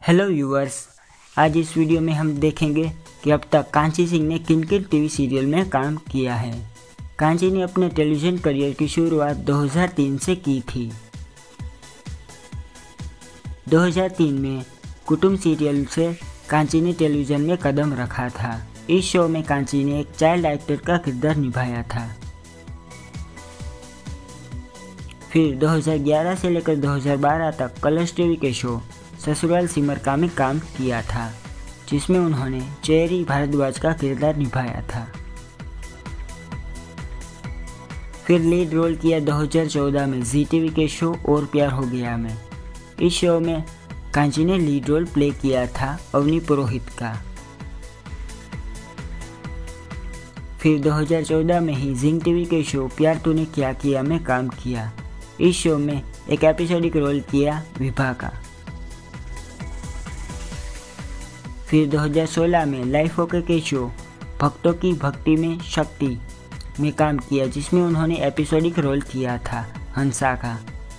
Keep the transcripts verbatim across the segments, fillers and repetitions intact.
Hello viewers, आज इस video में हम देखेंगे कि अब तक कांची सिंह ने किन किन टीवी सीरियल में काम किया है। कांची ने अपने टेलीविज़न करियर की शुरुआत दो हज़ार तीन से की थी। दो हज़ार तीन में कुटुंब सीरियल से कांची ने टेलीविज़न में कदम रखा था। इस शो में कांची ने एक चाइल्ड एक्टर का किरदार निभाया था। फिर दो हज़ार ग्यारह से लेकर दो हज़ार बारह तक कलर्स टीवी के शो ससुराल सिमर का में काम किया था, जिसमें उन्होंने चेरी भारद्वाज का किरदार निभाया था। फिर लीड रोल किया दो हज़ार चौदह में जी टीवी के शो और प्यार हो गया में। इस शो में कांची ने लीड रोल प्ले किया था अवनी पुरोहित का। फिर दो हज़ार चौदह में ही जिंग टीवी के शो प्यार तूने क्या किया में काम किया। इस शो में एक एपिसोडिक रोल किया विभा का। फिर दो हज़ार सोलह में लाइफ ओके के शो भक्तों की भक्ति में शक्ति में काम किया, जिसमें उन्होंने एपिसोडिक रोल किया था हंसा का।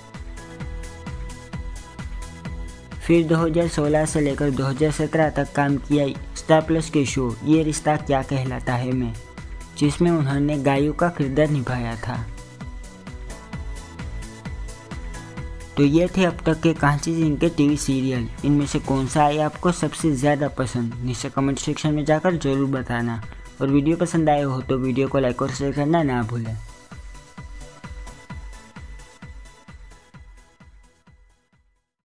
फिर दो हज़ार सोलह से लेकर दो हज़ार सत्रह तक काम किया स्टार प्लस के शो ये रिश्ता क्या कहलाता है में, जिसमें उन्होंने गायों का किरदार निभाया था। तो ये थे अब तक के कांची सिंह के टीवी सीरियल। इनमें से कौन सा आया आपको सबसे ज़्यादा पसंद, नीचे कमेंट सेक्शन में जाकर ज़रूर बताना। और वीडियो पसंद आए हो तो वीडियो को लाइक और शेयर करना ना भूलें।